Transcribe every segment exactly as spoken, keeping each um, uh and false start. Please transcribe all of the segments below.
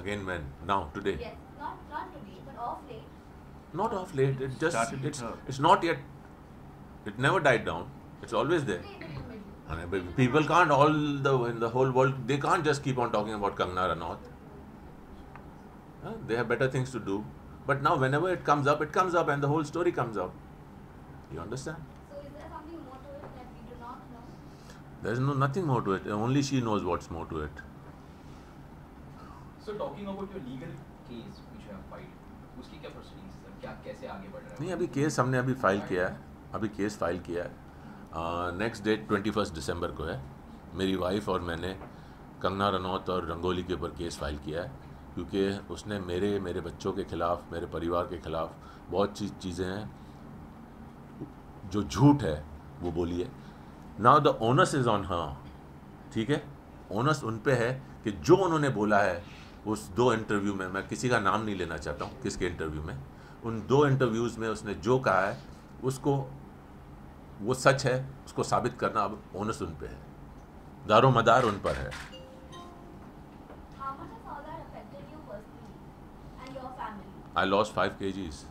Again when? Now, today? Yes, not not today, but off late. Not off late. It just Started it's with her. it's not yet. It never died down. It's always there. Today in the middle. And but people can't all the in the whole world. They can't just keep on talking about Kangana Ranaut. Huh? They have better things to do. But now, whenever it comes up, it comes up, and the whole story comes up. You understand? So is there something more to it that we do not know? There's no nothing more to it. Only she knows what's more to it. So talking about your legal case which you have filed, उसकी क्या proceedings है? क्या कैसे आगे बढ़ रहा है? नहीं, अभी केस हमने अभी फाइल किया है. अभी केस फाइल किया है. नेक्स्ट डेट ट्वेंटी फर्स्ट दिसंबर को है. मेरी वाइफ और मैंने कंगना रनौत और रंगोली के ऊपर केस फाइल किया है, क्योंकि उसने मेरे मेरे बच्चों के ख़िलाफ़, मेरे परिवार के ख़िलाफ़ बहुत चीज़ चीज़ें हैं जो झूठ है वो बोली है. Now the onus is on her. ठीक है, ओनस उन पे है कि जो उन्होंने बोला है उस दो इंटरव्यू में, मैं किसी का नाम नहीं लेना चाहता हूँ किसके इंटरव्यू में, उन दो इंटरव्यूज़ में उसने जो कहा है उसको वो सच है, उसको साबित करना अब ओनस उन पे है. दारो मदार उन पर है. How much has all that affected you personally and your family? I lost five kgs.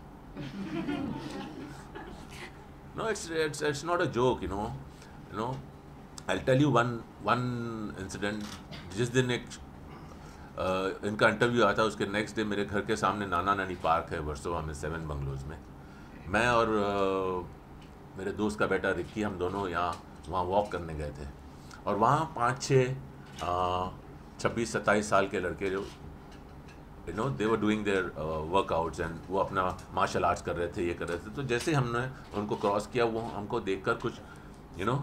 No, it's it's it's not a joke, you know. You know, I'll tell you one one incident. जिस दिन एक uh, इनका interview आया था, उसके next day मेरे घर के सामने नाना नानी पार्क है वर्सोवा में, सेवन बंगलोज में. मैं और uh, मेरे दोस्त का बेटा रिक्की, हम दोनों यहाँ वहाँ वॉक करने गए थे. और वहाँ पाँच छः छब्बीस सत्ताईस साल के लड़के जो you know they were doing their workouts and वो अपना मार्शल आर्ट्स कर रहे थे, ये कर रहे थे. तो जैसे हमने उनको क्रॉस किया, वो हमको देखकर कुछ यू नो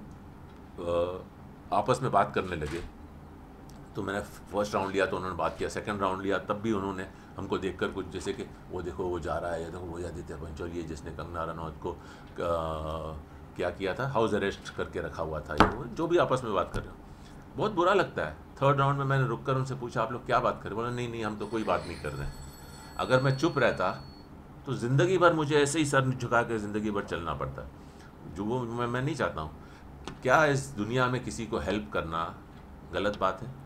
आपस में बात करने लगे. तो मैंने फर्स्ट राउंड लिया तो उन्होंने बात किया, सेकंड राउंड लिया तब भी उन्होंने हमको देखकर कुछ जैसे कि वो देखो वो जा रहा है, ये देखो वो आदित्य पंचोली है जिसने कंगना रनौत को आ, क्या किया था, हाउस अरेस्ट करके रखा हुआ था, ये वो जो भी आपस में बात कर रहे हो. बहुत बुरा लगता है. थर्ड राउंड में मैंने रुक कर उनसे पूछा आप लोग क्या बात कर रहे? बोला नहीं नहीं हम तो कोई बात नहीं कर रहे हैं. अगर मैं चुप रहता तो ज़िंदगी भर मुझे ऐसे ही सर झुका कर ज़िंदगी भर चलना पड़ता, जो वो मैं, मैं नहीं चाहता हूँ. क्या इस दुनिया में किसी को हेल्प करना गलत बात है?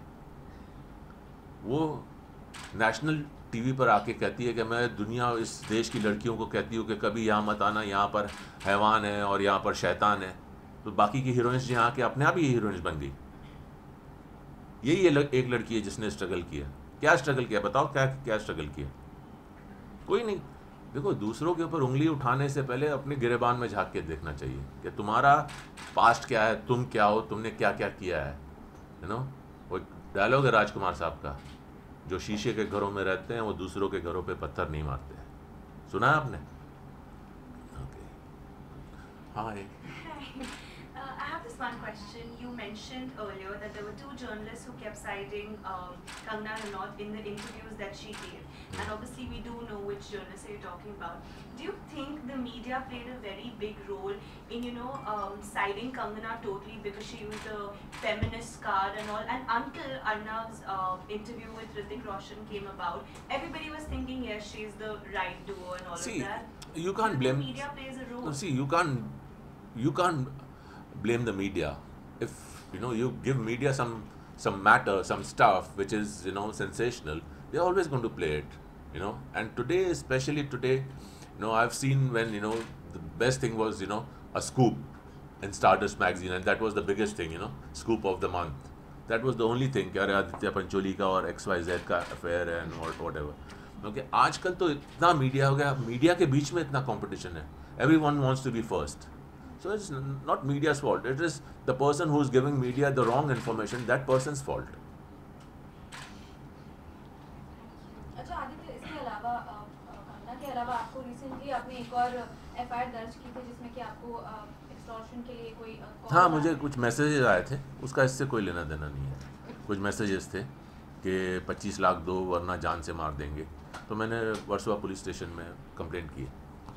वो नेशनल टीवी पर आके कहती है कि मैं दुनिया इस देश की लड़कियों को कहती हूँ कि कभी यहाँ मत आना, यहाँ पर हैवान है और यहाँ पर शैतान है. तो बाकी की हीरोइंस यहाँ के अपने आप ही हीरोइंस बन गई. यही ये लग, एक लड़की है जिसने स्ट्रगल किया. क्या स्ट्रगल किया बताओ, क्या क्या स्ट्रगल किया? कोई नहीं. देखो, दूसरों के ऊपर उंगली उठाने से पहले अपने गिरेबान में झांक के देखना चाहिए कि तुम्हारा पास्ट क्या है, तुम क्या हो, तुमने क्या क्या किया है. यू नो, वो डायलॉग है राजकुमार साहब का, जो शीशे के घरों में रहते हैं वो दूसरों के घरों पे पत्थर नहीं मारते हैं. सुना है आपने? Okay, hi. Uh, I have this one question. You mentioned earlier that there were two journalists who kept citing um, Kangana Ranaut in the interviews that she gave. And obviously we do know which journalists you're talking about. Do you think the media played a very big role in, you know, um, siding Kangana totally because she used the feminist card and all? And until Arnav's uh, interview with Hrithik Roshan came about, everybody was thinking, yes, she's the right duo and all See, of that. you can't Do you blame. think media plays a role? No, see, you can't, you can't blame the media. If you know you give media some some matter, some stuff which is you know sensational, they're always going to play it. You know, and today, especially today, you know, I've seen when you know the best thing was you know a scoop in Stardust magazine, and that was the biggest thing. You know, scoop of the month. That was the only thing. क्या आदित्य पंचोली का और X Y Z का affair है and whatever. Okay, आजकल तो इतना media हो गया, मीडिया के बीच में इतना कंपटीशन है. Everyone wants to be first. So it's not media's fault. It is the person who is giving media the wrong information. That person's fault. अच्छा आदित्य, इसके अलावा अ, अ, कंगना के अलावा आपको रिसेंटली आपने एक और एफ आई आर दर्ज की थी जिसमें कि आपको एक्सटॉर्शन के लिए कोई अ, call हाँ, आया मुझे था। कुछ मैसेजेस आए थे, उसका इससे कोई लेना देना नहीं है. कुछ मैसेजेस थे कि पच्चीस लाख दो वरना जान से मार देंगे. तो मैंने वर्सोवा पुलिस स्टेशन में कंप्लेंट की.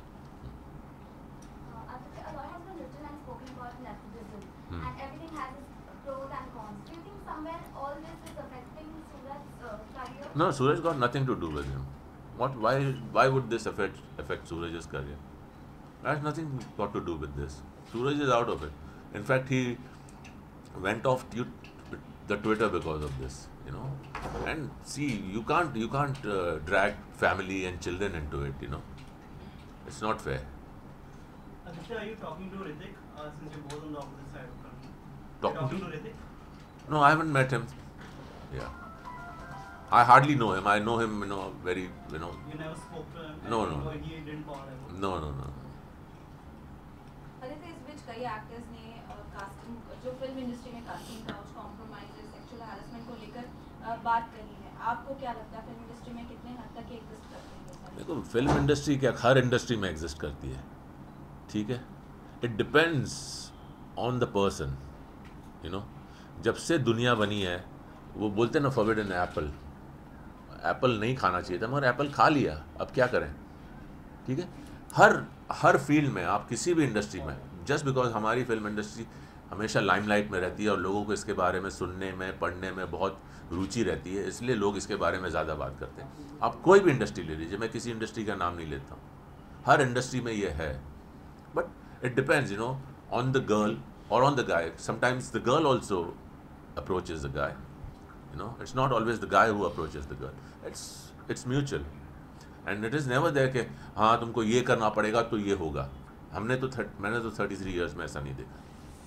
Uh, Aditya, a lot has been written and spoken about nepotism, Hmm. and everything has its pros and cons. Do you think somewhere all this is affecting Suraj's uh, career? No, Suraj got nothing to do with him. What? Why? Why would this affect affect Suraj's career? That's nothing got to do with this. Suraj is out of it. In fact, he went off. You, the Twitter because of this, you know. And see, you can't you can't uh, drag family and children into it, you know. It's not fair. Aditya, are you talking to Hrithik uh, since you're both on the opposite side of the country? Talking talking to- to Hrithik? No, I haven't met him. Yeah. I hardly know him. I know him, you know, very, you know. You never spoke to him? No, and no. He didn't call him? No, no, no. Aditya, इस बीच कई actors ने casting जो film industry में casting couch compromise sexual harassment को लेकर अ, बात कही है। आपको क्या लगता है फिल्म इंडस्ट्री में कितने हद तक एग्जिस्ट करते हैं ये सारी देखो, फिल्म इंडस्ट्री क्या हर इंडस्ट्री में एग्जिस्ट करती है, ठीक है। It depends on the person, you know. जब से दुनिया बनी है, वो बोलते हैं ना फॉरबिडन एप्पल, एप्पल नहीं खाना चाहिए था मगर एप्पल खा लिया, अब क्या करें, ठीक है। हर हर फील्ड में, आप किसी भी इंडस्ट्री में, जस्ट बिकॉज हमारी फिल्म इंडस्ट्री हमेशा लाइमलाइट में रहती है और लोगों को इसके बारे में सुनने में, पढ़ने में बहुत रुचि रहती है, इसलिए लोग इसके बारे में ज़्यादा बात करते हैं। आप कोई भी इंडस्ट्री ले लीजिए, मैं किसी इंडस्ट्री का नाम नहीं लेता हूँ, हर इंडस्ट्री में ये है। But it depends, you know, on the girl और on the guy. Sometimes the girl also approaches the guy, you know. It's not always the guy who approaches the girl. It's it's mutual, and it is never there कि हाँ तुमको ये करना पड़ेगा तो ये होगा। हमने तो थर्ट मैंने तो थर्टी थ्री ईयर्स में ऐसा नहीं देखा,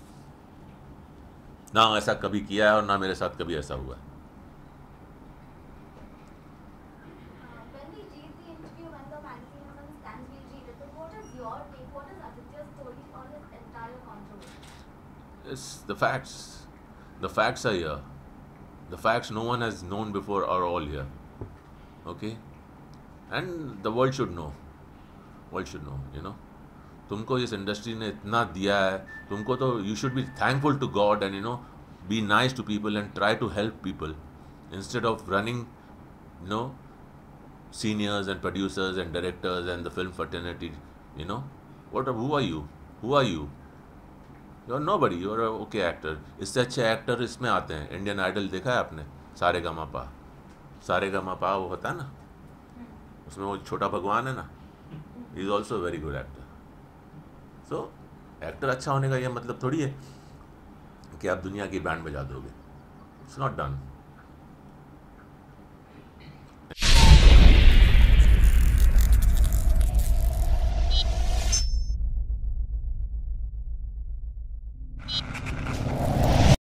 ना ऐसा कभी किया है और ना मेरे साथ कभी ऐसा हुआ है। When we read the interview when the magazine was on the stands, we read it. But what is your take? What is Aditya's story on this entire controversy? It's the facts. The facts are here. The facts no one has known before are all here. Okay? And the world should know. World should know, you know. तुमको इस industry ने इतना दिया है, तुमको तो you should be thankful to God and, you know, be nice to people and try to help people instead of running, you know, seniors and producers and directors and the film fraternity, you know. What? Who are you? Who are you? You are nobody, you are okay actor. इससे अच्छे actor इसमें आते हैं। Indian idol देखा है आपने? सारे gamma पा, सारे गामा पा वो होता है ना, उसमें वो छोटा भगवान है ना, he is also very good actor. So actor अच्छा होने का ये मतलब थोड़ी है कि आप दुनिया की बैंड बजा दोगे। It's not done.